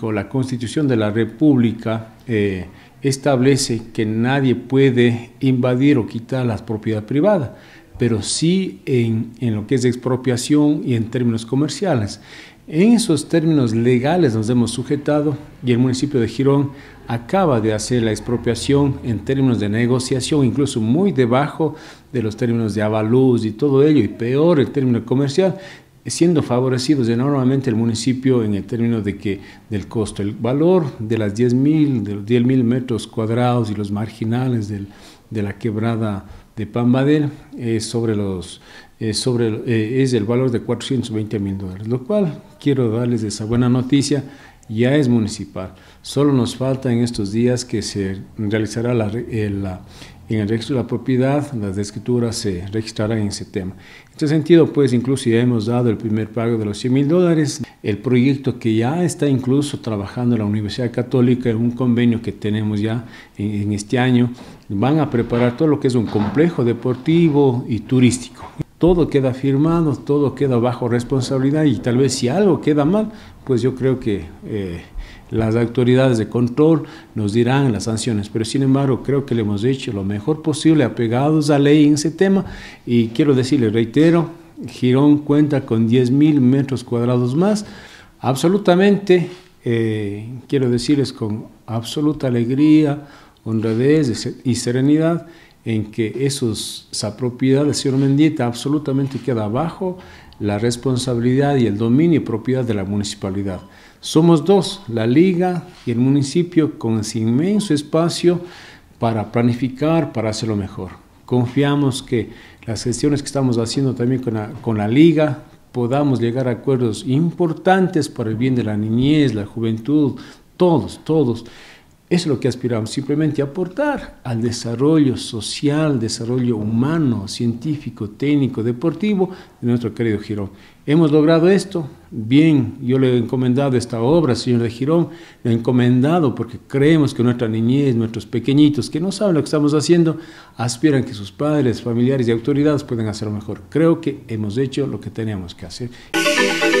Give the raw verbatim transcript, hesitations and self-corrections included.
La Constitución de la República eh, establece que nadie puede invadir o quitar la propiedad privada, pero sí en, en lo que es expropiación y en términos comerciales. En esos términos legales nos hemos sujetado y el municipio de Girón acaba de hacer la expropiación en términos de negociación, incluso muy debajo de los términos de avalúos y todo ello, y peor el término comercial, siendo favorecidos enormemente el municipio en el término de que, del costo. El valor de las diez mil, de los diez mil metros cuadrados y los marginales del, de la quebrada de Pambadel es sobre los eh, sobre eh, es el valor de cuatrocientos veinte mil dólares, lo cual quiero darles esa buena noticia, ya es municipal. Solo nos falta en estos días que se realizará la, el, la en el registro de la propiedad, las escrituras se registrarán en ese tema. En este sentido, pues, incluso ya hemos dado el primer pago de los cien mil dólares. El proyecto que ya está incluso trabajando la Universidad Católica en un convenio que tenemos ya en, en este año, van a preparar todo lo que es un complejo deportivo y turístico. Todo queda firmado, todo queda bajo responsabilidad y tal vez si algo queda mal, pues yo creo que eh, las autoridades de control nos dirán las sanciones, pero sin embargo creo que le hemos hecho lo mejor posible apegados a ley en ese tema y quiero decirle, reitero, Girón cuenta con diez mil metros cuadrados más, absolutamente, eh, quiero decirles con absoluta alegría, honradez y serenidad, en que esos, esa propiedad del señor Mendieta absolutamente queda bajo la responsabilidad y el dominio y propiedad de la municipalidad. Somos dos, la Liga y el municipio, con ese inmenso espacio para planificar, para hacerlo mejor. Confiamos que las gestiones que estamos haciendo también con la, con la Liga podamos llegar a acuerdos importantes para el bien de la niñez, la juventud, todos, todos. Eso es lo que aspiramos, simplemente aportar al desarrollo social, desarrollo humano, científico, técnico, deportivo de nuestro querido Girón. Hemos logrado esto, bien, yo le he encomendado esta obra, señor de Girón, le he encomendado porque creemos que nuestra niñez, nuestros pequeñitos que no saben lo que estamos haciendo, aspiran que sus padres, familiares y autoridades puedan hacerlo mejor. Creo que hemos hecho lo que teníamos que hacer.